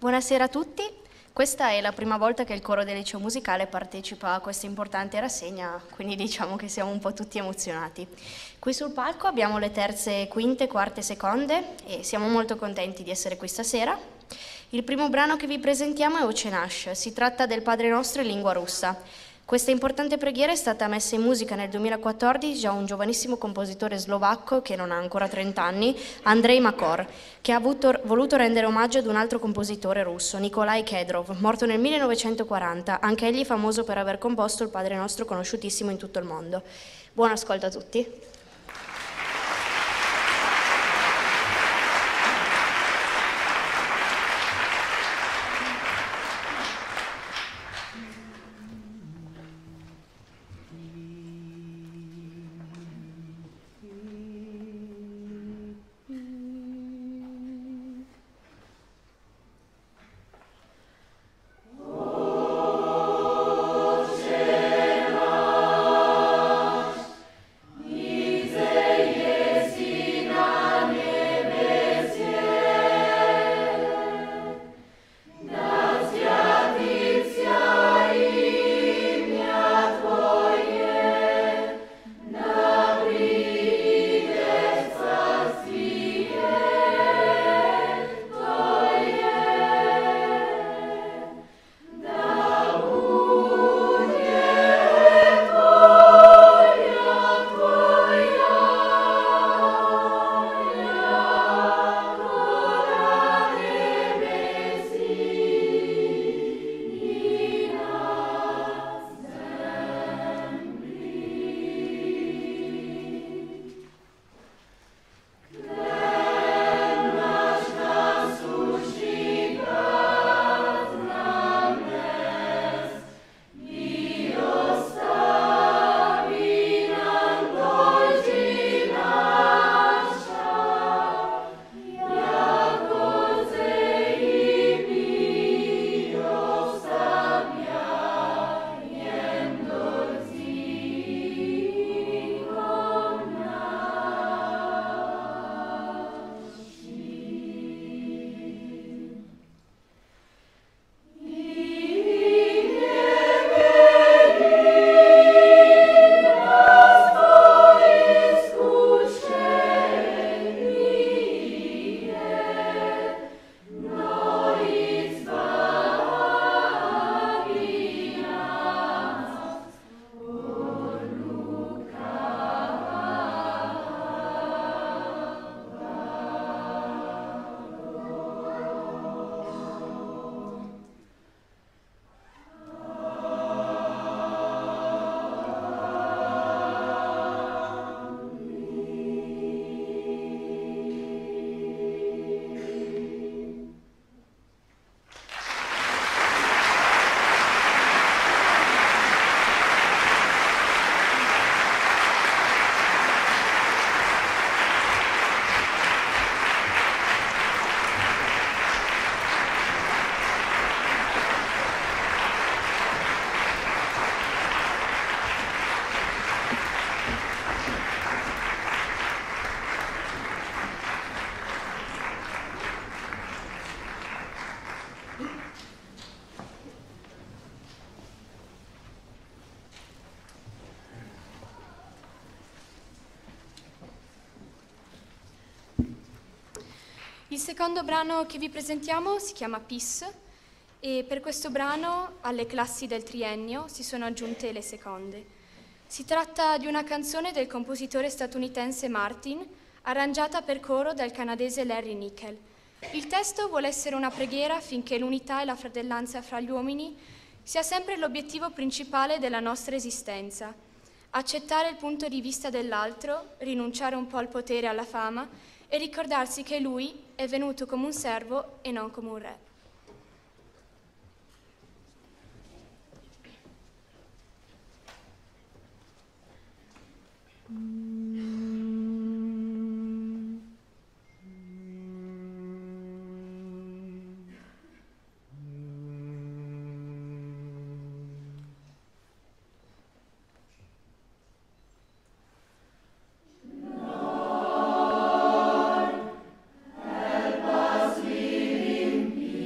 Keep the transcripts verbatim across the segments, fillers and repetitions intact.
Buonasera a tutti. Questa è la prima volta che il coro del liceo musicale partecipa a questa importante rassegna, quindi diciamo che siamo un po' tutti emozionati. Qui sul palco abbiamo le terze, quinte, quarte, seconde e siamo molto contenti di essere qui stasera. Il primo brano che vi presentiamo è Oce Nash, si tratta del Padre Nostro in lingua russa. Questa importante preghiera è stata messa in musica nel duemilaquattordici da un giovanissimo compositore slovacco che non ha ancora trenta anni, Andrei Makor, che ha avuto, voluto rendere omaggio ad un altro compositore russo, Nikolai Kedrov, morto nel millenovecentoquaranta, anche egli famoso per aver composto il Padre Nostro conosciutissimo in tutto il mondo. Buon ascolto a tutti. Il secondo brano che vi presentiamo si chiama Peace e per questo brano alle classi del triennio si sono aggiunte le seconde. Si tratta di una canzone del compositore statunitense Martin, arrangiata per coro dal canadese Larry Nickel. Il testo vuole essere una preghiera affinché l'unità e la fratellanza fra gli uomini sia sempre l'obiettivo principale della nostra esistenza. Accettare il punto di vista dell'altro, rinunciare un po' al potere e alla fama e ricordarsi che lui è venuto come un servo e non come un re. Help us live in peace.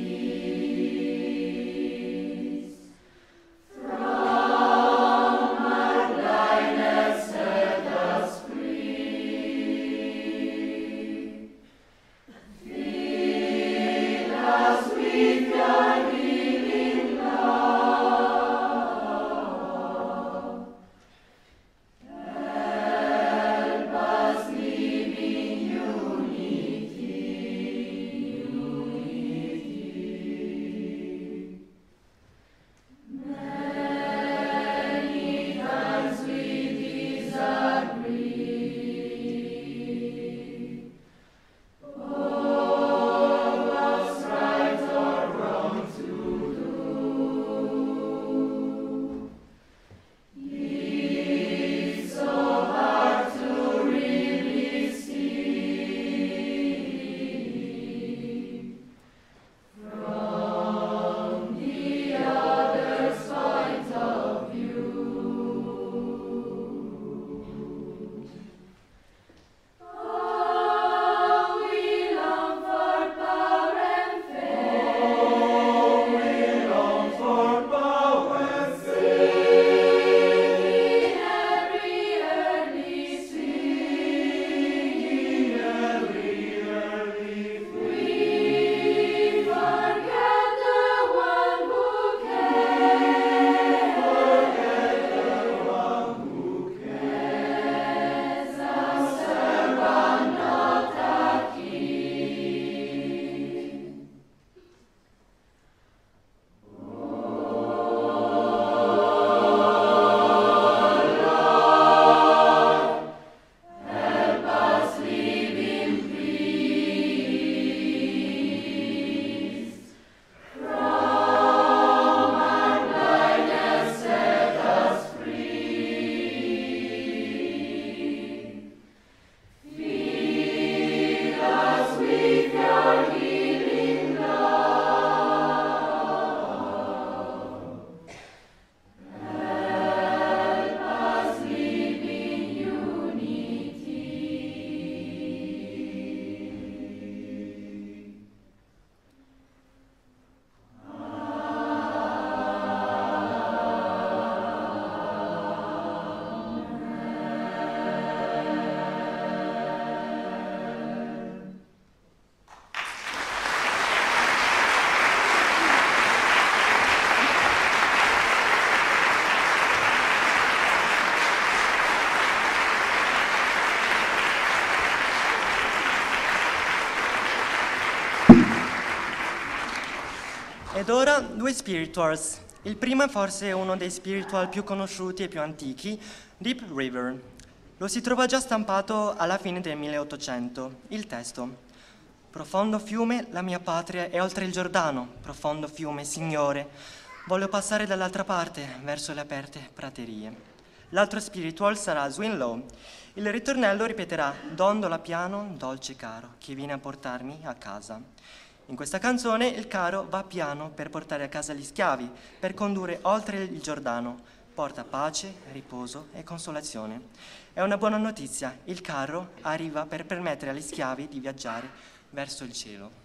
Ed ora due spirituals. Il primo è forse uno dei spiritual più conosciuti e più antichi, Deep River. Lo si trova già stampato alla fine del milleottocento. Il testo: profondo fiume, la mia patria è oltre il Giordano. Profondo fiume, Signore, voglio passare dall'altra parte, verso le aperte praterie. L'altro spiritual sarà Swinlow. Il ritornello ripeterà: dondola piano, dolce caro, che viene a portarmi a casa. In questa canzone il carro va piano per portare a casa gli schiavi, per condurre oltre il Giordano. Porta pace, riposo e consolazione. È una buona notizia, il carro arriva per permettere agli schiavi di viaggiare verso il cielo.